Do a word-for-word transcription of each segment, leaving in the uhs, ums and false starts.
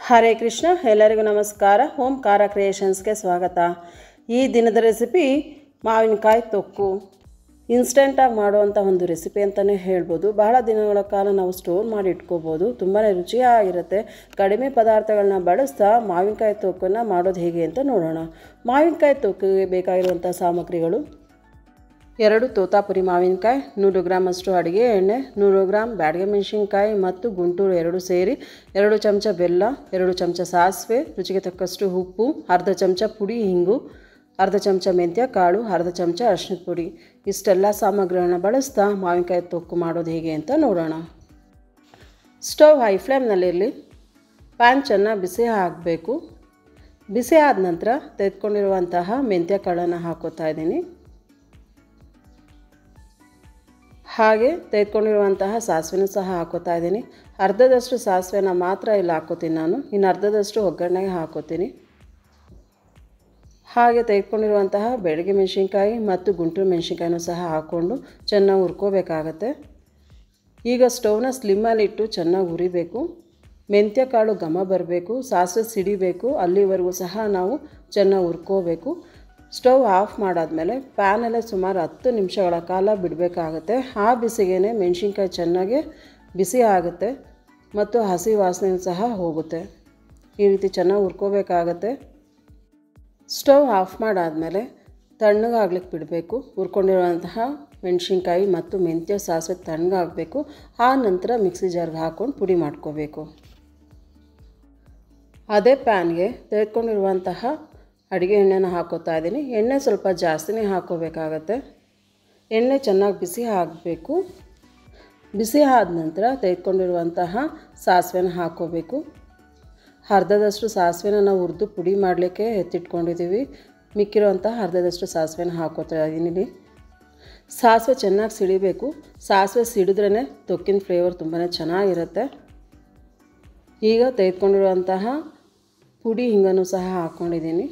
ಹರೇ ಕೃಷ್ಣ. ಎಲ್ಲರಿಗೂ ನಮಸ್ಕಾರ. ಓಂಕಾರ ಕ್ರಿಯೇಷನ್ಸ್ಗೆ ಸ್ವಾಗತ. ಈ ದಿನದ ರೆಸಿಪಿ ಮಾವಿನಕಾಯಿ ತೊಕ್ಕು. ಇನ್ಸ್ಟೆಂಟಾಗಿ ಮಾಡುವಂಥ ಒಂದು ರೆಸಿಪಿ ಅಂತಲೇ ಹೇಳ್ಬೋದು. ಬಹಳ ದಿನಗಳ ಕಾಲ ನಾವು ಸ್ಟೋರ್ ಮಾಡಿ ಇಟ್ಕೋಬೋದು. ತುಂಬಾ ರುಚಿಯಾಗಿರುತ್ತೆ. ಕಡಿಮೆ ಪದಾರ್ಥಗಳನ್ನ ಬಳಸ್ತಾ ಮಾವಿನಕಾಯಿ ತೊಕ್ಕನ್ನು ಮಾಡೋದು ಹೇಗೆ ಅಂತ ನೋಡೋಣ. ಮಾವಿನಕಾಯಿ ತೊಕ್ಕಿಗೆ ಬೇಕಾಗಿರುವಂಥ ಸಾಮಗ್ರಿಗಳು: ಎರಡು ತೋತಾಪುರಿ ಮಾವಿನಕಾಯಿ, ನೂರು ಗ್ರಾಮ್ ಅಷ್ಟು ಅಡುಗೆ ಎಣ್ಣೆ, ನೂರು ಗ್ರಾಮ್ ಬ್ಯಾಡಗೆ ಮೆಣಸಿನ್ಕಾಯಿ ಮತ್ತು ಗುಂಟೂರು ಎರಡು ಸೇರಿ, ಎರಡು ಚಮಚ ಬೆಲ್ಲ, ಎರಡು ಚಮಚ ಸಾಸಿವೆ, ರುಚಿಗೆ ತಕ್ಕಷ್ಟು ಉಪ್ಪು, ಅರ್ಧ ಚಮಚ ಪುಡಿ ಹಿಂಗು, ಅರ್ಧ ಚಮಚ ಮೆಂತ್ಯ ಕಾಳು, ಅರ್ಧ ಚಮಚ ಅರಿಶಿಣದ ಪುಡಿ. ಇಷ್ಟೆಲ್ಲ ಸಾಮಗ್ರಿಗಳನ್ನ ಬಳಸ್ತಾ ಮಾವಿನಕಾಯಿ ತೊಕ್ಕು ಮಾಡೋದು ಹೇಗೆ ಅಂತ ನೋಡೋಣ. Stove high ಫ್ಲೇಮ್ನಲ್ಲಿರಲಿ. ಪ್ಯಾನ್ ಚೆನ್ನಾಗಿ ಬಿಸಿ ಆಗಬೇಕು. ಬಿಸಿ ಆದ ನಂತರ ತೆಗೆದುಕೊಂಡಿರುವಂತಹ ಮೆಂತ್ಯ ಕಾಳನ್ನು ಹಾಕೋತಾ ಇದ್ದೀನಿ. ಹಾಗೆ ತೆಗೆದುಕೊಂಡಿರುವಂತಹ ಸಾಸಿವೆನೂ ಸಹ ಹಾಕೋತಾ ಇದ್ದೀನಿ. ಅರ್ಧದಷ್ಟು ಸಾಸಿವೆನ ಮಾತ್ರ ಇಲ್ಲಿ ಹಾಕೋತೀನಿ ನಾನು, ಇನ್ನು ಅರ್ಧದಷ್ಟು ಒಗ್ಗರಣೆಗೆ ಹಾಕೋತೀನಿ. ಹಾಗೆ ತೆಗೆದುಕೊಂಡಿರುವಂತಹ ಬ್ಯಾಡಗೆ ಮೆಣಸಿನ್ಕಾಯಿ ಮತ್ತು ಗುಂಟೂರು ಮೆಣಸಿನ್ಕಾಯಿನೂ ಸಹ ಹಾಕ್ಕೊಂಡು ಚೆನ್ನಾಗಿ ಹುರ್ಕೋಬೇಕಾಗತ್ತೆ. ಈಗ ಸ್ಟವ್ನ ಸ್ಲಿಮ್ಮಲ್ಲಿಟ್ಟು ಚೆನ್ನಾಗಿ ಹುರಿಬೇಕು. ಮೆಂತ್ಯ ಕಾಳು ಘಮ ಬರಬೇಕು, ಸಾಸಿವೆ ಸಿಡಿಬೇಕು, ಅಲ್ಲಿವರೆಗೂ ಸಹ ನಾವು ಚೆನ್ನಾಗಿ ಹುರ್ಕೋಬೇಕು. ಸ್ಟವ್ ಆಫ್ ಮಾಡಾದಮೇಲೆ ಪ್ಯಾನಲ್ಲೇ ಸುಮಾರು ಹತ್ತು ನಿಮಿಷಗಳ ಕಾಲ ಬಿಡಬೇಕಾಗತ್ತೆ. ಆ ಬಿಸಿಗೆ ಮೆಣಸಿನ್ಕಾಯಿ ಚೆನ್ನಾಗಿ ಬಿಸಿ ಆಗುತ್ತೆ ಮತ್ತು ಹಸಿ ವಾಸನೆ ಸಹ ಹೋಗುತ್ತೆ. ಈ ರೀತಿ ಚೆನ್ನಾಗಿ ಹುರ್ಕೋಬೇಕಾಗತ್ತೆ. ಸ್ಟವ್ ಆಫ್ ಮಾಡಾದಮೇಲೆ ತಣ್ಣಗಾಗ್ಲಿಕ್ಕೆ ಬಿಡಬೇಕು. ಹುರ್ಕೊಂಡಿರುವಂತಹ ಮೆಣಸಿನ್ಕಾಯಿ ಮತ್ತು ಮೆಂತ್ಯ ಸಾಸಿವೆ ತಣ್ಣಗಾಗಬೇಕು. ಆ ನಂತರ ಮಿಕ್ಸಿ ಜಾರ್ಗೆ ಹಾಕ್ಕೊಂಡು ಪುಡಿ ಮಾಡ್ಕೋಬೇಕು. ಅದೇ ಪ್ಯಾನ್ಗೆ ತೆಗೆದುಕೊಂಡಿರುವಂತಹ ಅಡುಗೆ ಎಣ್ಣೆನ ಹಾಕೋತಾ ಇದ್ದೀನಿ. ಎಣ್ಣೆ ಸ್ವಲ್ಪ ಜಾಸ್ತಿನೇ ಹಾಕ್ಕೋಬೇಕಾಗತ್ತೆ. ಎಣ್ಣೆ ಚೆನ್ನಾಗಿ ಬಿಸಿ ಆಗಬೇಕು. ಬಿಸಿ ಆದ ನಂತರ ತೆಗೆದುಕೊಂಡಿರುವಂತಹ ಸಾಸಿವೆನ ಹಾಕ್ಕೋಬೇಕು. ಅರ್ಧದಷ್ಟು ಸಾಸಿವೆನ ನಾವು ಹುರಿದು ಪುಡಿ ಮಾಡಲಿಕ್ಕೆ ಎತ್ತಿಟ್ಕೊಂಡಿದ್ದೀವಿ. ಮಿಕ್ಕಿರುವಂತಹ ಅರ್ಧದಷ್ಟು ಸಾಸಿವೆನ ಹಾಕ್ಕೋತಾ ಇದ್ದೀನಿ. ಸಾಸಿವೆ ಚೆನ್ನಾಗಿ ಸಿಡಿಬೇಕು. ಸಾಸಿವೆ ಸಿಡಿದ್ರೇ ತೊಕ್ಕಿನ ಫ್ಲೇವರ್ ತುಂಬಾ ಚೆನ್ನಾಗಿರುತ್ತೆ. ಈಗ ತೆಗೆದುಕೊಂಡಿರುವಂತಹ ಪುಡಿ ಹಿಂಗನ್ನು ಸಹ ಹಾಕ್ಕೊಂಡಿದ್ದೀನಿ.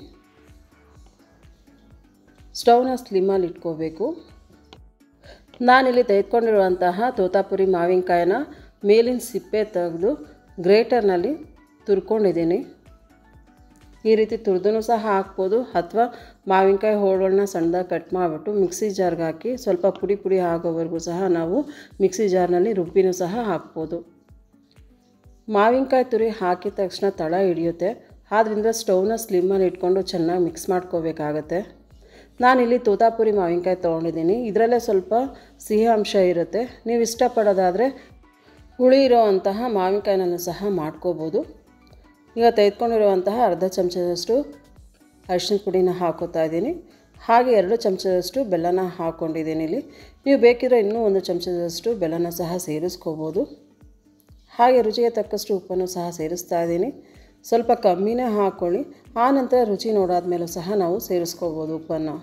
ಸ್ಟವ್ನ ಸ್ಲಿಮ್ಮಲ್ಲಿ ಇಟ್ಕೋಬೇಕು. ನಾನಿಲ್ಲಿ ತೆಗೆದುಕೊಂಡಿರುವಂತಹ ತೋತಾಪುರಿ ಮಾವಿನಕಾಯಿನ ಮೇಲಿನ ಸಿಪ್ಪೆ ತೆಗೆದು ಗ್ರೇಟರ್ನಲ್ಲಿ ತುರ್ಕೊಂಡಿದ್ದೀನಿ. ಈ ರೀತಿ ತುರಿದೂ ಸಹ ಹಾಕ್ಬೋದು, ಅಥವಾ ಮಾವಿನಕಾಯಿ ಹೋಳುಗಳನ್ನ ಸಣ್ಣದಾಗಿ ಕಟ್ ಮಾಡಿಬಿಟ್ಟು ಮಿಕ್ಸಿ ಜಾರ್ಗೆ ಹಾಕಿ ಸ್ವಲ್ಪ ಪುಡಿ ಪುಡಿ ಆಗೋವರೆಗೂ ಸಹ ನಾವು ಮಿಕ್ಸಿ ಜಾರ್ನಲ್ಲಿ ರುಬ್ಬಿನೂ ಸಹ ಹಾಕ್ಬೋದು. ಮಾವಿನಕಾಯಿ ತುರಿ ಹಾಕಿದ ತಕ್ಷಣ ತಳ ಹಿಡಿಯುತ್ತೆ. ಆದ್ದರಿಂದ ಸ್ಟವ್ನ ಸ್ಲಿಮ್ಮಲ್ಲಿ ಇಟ್ಕೊಂಡು ಚೆನ್ನಾಗಿ ಮಿಕ್ಸ್ ಮಾಡ್ಕೋಬೇಕಾಗತ್ತೆ. ನಾನಿಲ್ಲಿ ತೋತಾಪುರಿ ಮಾವಿನಕಾಯಿ ತೊಗೊಂಡಿದ್ದೀನಿ. ಇದರಲ್ಲೇ ಸ್ವಲ್ಪ ಸಿಹಿ ಅಂಶ ಇರುತ್ತೆ. ನೀವು ಇಷ್ಟಪಡೋದಾದರೆ ಹುಳಿ ಇರೋ ಅಂತಹ ಮಾವಿನಕಾಯಿನೂ ಸಹ ಮಾಡ್ಕೋಬೋದು. ಈಗ ತೆಗೆದುಕೊಂಡಿರುವಂತಹ ಅರ್ಧ ಚಮಚದಷ್ಟು ಅರಿಶಿನ ಪುಡಿನ ಹಾಕೋತಾ ಇದ್ದೀನಿ. ಹಾಗೆ ಎರಡು ಚಮಚದಷ್ಟು ಬೆಲ್ಲನ ಹಾಕ್ಕೊಂಡಿದ್ದೀನಿ. ಇಲ್ಲಿ ನೀವು ಬೇಕಿದ್ರೆ ಇನ್ನೂ ಒಂದು ಚಮಚದಷ್ಟು ಬೆಲ್ಲನ ಸಹ ಸೇರಿಸ್ಕೋಬೋದು. ಹಾಗೆ ರುಚಿಗೆ ತಕ್ಕಷ್ಟು ಉಪ್ಪನ್ನು ಸಹ ಸೇರಿಸ್ತಾ ಇದ್ದೀನಿ. ಸ್ವಲ್ಪ ಕಮ್ಮಿನೇ ಹಾಕ್ಕೊಳ್ಳಿ. ಆ ನಂತರ ರುಚಿ ನೋಡಾದ್ಮೇಲೂ ಸಹ ನಾವು ಸೇರಿಸ್ಕೋಬೋದು ಉಪ್ಪನ್ನು.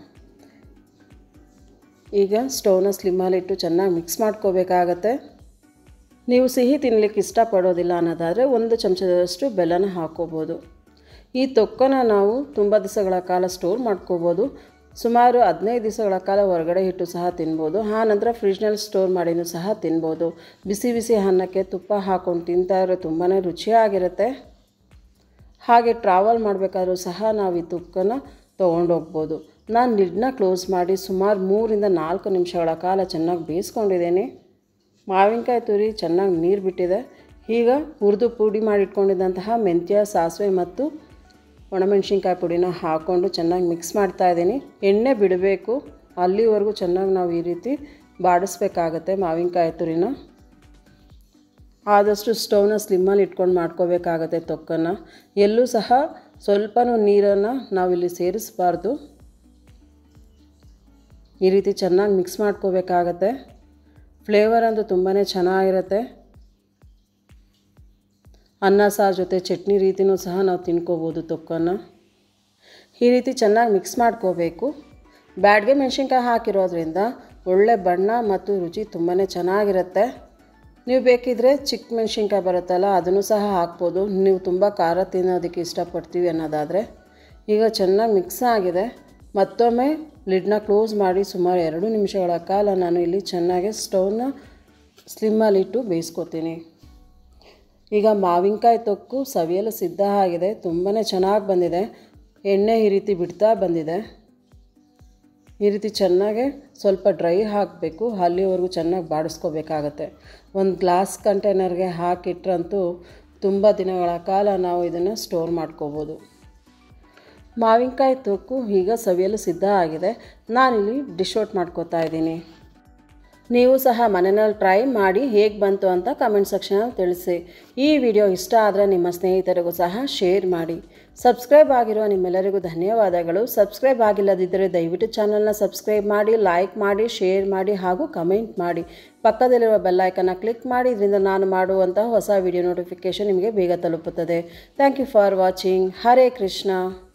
ಈಗ ಸ್ಟವ್ನ ಸ್ಲಿಮ್ಮಲ್ಲಿಟ್ಟು ಚೆನ್ನಾಗಿ ಮಿಕ್ಸ್ ಮಾಡ್ಕೋಬೇಕಾಗತ್ತೆ. ನೀವು ಸಿಹಿ ತಿನ್ನಲಿಕ್ಕೆ ಇಷ್ಟಪಡೋದಿಲ್ಲ ಅನ್ನೋದಾದರೆ ಒಂದು ಚಮಚದಷ್ಟು ಬೆಲ್ಲನ ಹಾಕ್ಕೋಬೋದು. ಈ ತೊಕ್ಕನ್ನು ನಾವು ತುಂಬ ದಿವಸಗಳ ಕಾಲ ಸ್ಟೋರ್ ಮಾಡ್ಕೋಬೋದು. ಸುಮಾರು ಹದಿನೈದು ದಿವಸಗಳ ಕಾಲ ಹೊರಗಡೆ ಇಟ್ಟು ಸಹ ತಿನ್ಬೋದು. ಆ ನಂತರ ಫ್ರಿಜ್ನಲ್ಲಿ ಸ್ಟೋರ್ ಮಾಡಿನೂ ಸಹ ತಿನ್ಬೋದು. ಬಿಸಿ ಬಿಸಿ ಅನ್ನಕ್ಕೆ ತುಪ್ಪ ಹಾಕ್ಕೊಂಡು ತಿಂತಾಯಿದ್ರೆ ತುಂಬಾ ರುಚಿಯಾಗಿರುತ್ತೆ. ಹಾಗೆ ಟ್ರಾವೆಲ್ ಮಾಡಬೇಕಾದ್ರೂ ಸಹ ನಾವು ಈ ತುಕ್ಕನ್ನು ತೊಗೊಂಡೋಗ್ಬೋದು. ನಾನು ಲಿಡ್ನ ಕ್ಲೋಸ್ ಮಾಡಿ ಸುಮಾರು ಮೂರಿಂದ ನಾಲ್ಕು ನಿಮಿಷಗಳ ಕಾಲ ಚೆನ್ನಾಗಿ ಬೇಯಿಸ್ಕೊಂಡಿದ್ದೀನಿ. ಮಾವಿನಕಾಯಿ ತುರಿ ಚೆನ್ನಾಗಿ ನೀರು ಬಿಟ್ಟಿದೆ. ಈಗ ಹುರಿದು ಪುಡಿ ಮಾಡಿಟ್ಕೊಂಡಿದ್ದಂತಹ ಮೆಂತ್ಯ, ಸಾಸಿವೆ ಮತ್ತು ಒಣಮೆಣ್ಸಿನ್ಕಾಯಿ ಪುಡಿನ ಹಾಕ್ಕೊಂಡು ಚೆನ್ನಾಗಿ ಮಿಕ್ಸ್ ಮಾಡ್ತಾಯಿದ್ದೀನಿ. ಎಣ್ಣೆ ಬಿಡಬೇಕು. ಅಲ್ಲಿವರೆಗೂ ಚೆನ್ನಾಗಿ ನಾವು ಈ ರೀತಿ ಬಾಡಿಸ್ಬೇಕಾಗತ್ತೆ ಮಾವಿನಕಾಯಿ ತುರಿನ. ಆದಷ್ಟು ಸ್ಟವ್ನ ಸ್ಲಿಮ್ಮಲ್ಲಿ ಇಟ್ಕೊಂಡು ಮಾಡ್ಕೋಬೇಕಾಗತ್ತೆ ತೊಕ್ಕನ್ನು. ಎಲ್ಲೂ ಸಹ ಸ್ವಲ್ಪನೂ ನೀರನ್ನು ನಾವಿಲ್ಲಿ ಸೇರಿಸಬಾರ್ದು. ಈ ರೀತಿ ಚೆನ್ನಾಗಿ ಮಿಕ್ಸ್ ಮಾಡ್ಕೋಬೇಕಾಗತ್ತೆ. ಫ್ಲೇವರ್ ಅಂತೂ ತುಂಬಾ ಚೆನ್ನಾಗಿರುತ್ತೆ. ಅನ್ನ ಸಾರು ಜೊತೆ ಚಟ್ನಿ ರೀತಿಯೂ ಸಹ ನಾವು ತಿನ್ಕೋಬೋದು ತೊಕ್ಕನ್ನು. ಈ ರೀತಿ ಚೆನ್ನಾಗಿ ಮಿಕ್ಸ್ ಮಾಡ್ಕೋಬೇಕು. ಬ್ಯಾಡಗೆ ಮೆಣಸಿನ್ಕಾಯಿ ಹಾಕಿರೋದ್ರಿಂದ ಒಳ್ಳೆ ಬಣ್ಣ ಮತ್ತು ರುಚಿ ತುಂಬಾ ಚೆನ್ನಾಗಿರುತ್ತೆ. ನೀವು ಬೇಕಿದ್ದರೆ ಚಿಕ್ಕ ಮೆಣಸಿನ್ಕಾಯಿ ಬರುತ್ತಲ್ಲ ಅದನ್ನು ಸಹ ಹಾಕ್ಬೋದು, ನೀವು ತುಂಬ ಖಾರ ತಿನ್ನೋದಕ್ಕೆ ಇಷ್ಟಪಡ್ತೀವಿ ಅನ್ನೋದಾದರೆ. ಈಗ ಚೆನ್ನಾಗಿ ಮಿಕ್ಸ್ ಆಗಿದೆ. ಮತ್ತೊಮ್ಮೆ ಲಿಡ್ನ ಕ್ಲೋಸ್ ಮಾಡಿ ಸುಮಾರು ಎರಡು ನಿಮಿಷಗಳ ಕಾಲ ನಾನು ಇಲ್ಲಿ ಚೆನ್ನಾಗಿ ಸ್ಟವ್ನ ಸ್ಲಿಮ್ಮಲ್ಲಿಟ್ಟು ಬೇಯಿಸ್ಕೊತೀನಿ. ಈಗ ಮಾವಿನಕಾಯಿ ತೊಕ್ಕು ಸವಿಯಲು ಸಿದ್ಧ ಆಗಿದೆ. ತುಂಬಾ ಚೆನ್ನಾಗಿ ಬಂದಿದೆ. ಎಣ್ಣೆ ಈ ರೀತಿ ಬಿಡ್ತಾ ಬಂದಿದೆ. ಈ ರೀತಿ ಚೆನ್ನಾಗಿ ಸ್ವಲ್ಪ ಡ್ರೈ ಹಾಕಬೇಕು. ಅಲ್ಲಿವರೆಗೂ ಚೆನ್ನಾಗಿ ಬಾಡಿಸ್ಕೋಬೇಕಾಗತ್ತೆ. ಒಂದು ಗ್ಲಾಸ್ ಕಂಟೈನರ್ಗೆ ಹಾಕಿಟ್ರಂತೂ ತುಂಬ ದಿನಗಳ ಕಾಲ ನಾವು ಇದನ್ನು ಸ್ಟೋರ್ ಮಾಡ್ಕೋಬೋದು. ಮಾವಿನಕಾಯಿ ತೊಕ್ಕು ಈಗ ಸವಿಯಲು ಸಿದ್ಧ ಆಗಿದೆ. ನಾನಿಲ್ಲಿ ಡಿಶ್ ಔಟ್ ಮಾಡ್ಕೋತಾ ಇದ್ದೀನಿ. ನೀವು ಸಹ ಮನೆಯಲ್ಲಿ ಟ್ರೈ ಮಾಡಿ ಹೇಗೆ ಬಂತು ಅಂತ ಕಮೆಂಟ್ ಸೆಕ್ಷನಲ್ಲಿ ತಿಳಿಸಿ. ಈ ವಿಡಿಯೋ ಇಷ್ಟ ಆದರೆ ನಿಮ್ಮ ಸ್ನೇಹಿತರಿಗೂ ಸಹ ಶೇರ್ ಮಾಡಿ. ಸಬ್ಸ್ಕ್ರೈಬ್ ಆಗಿರುವ ನಿಮ್ಮೆಲ್ಲರಿಗೂ ಧನ್ಯವಾದಗಳು. ಸಬ್ಸ್ಕ್ರೈಬ್ ಆಗಿಲ್ಲದಿದ್ದರೆ ದಯವಿಟ್ಟು ಚಾನಲ್ನ ಸಬ್ಸ್ಕ್ರೈಬ್ ಮಾಡಿ, ಲೈಕ್ ಮಾಡಿ, ಶೇರ್ ಮಾಡಿ ಹಾಗೂ ಕಮೆಂಟ್ ಮಾಡಿ. ಪಕ್ಕದಲ್ಲಿರುವ ಬೆಲ್ಲೈಕನ್ನ ಕ್ಲಿಕ್ ಮಾಡಿ. ಇದರಿಂದ ನಾನು ಮಾಡುವಂತಹ ಹೊಸ ವಿಡಿಯೋ ನೋಟಿಫಿಕೇಷನ್ ನಿಮಗೆ ಬೇಗ ತಲುಪುತ್ತದೆ. Thank you for watching. Hare Krishna.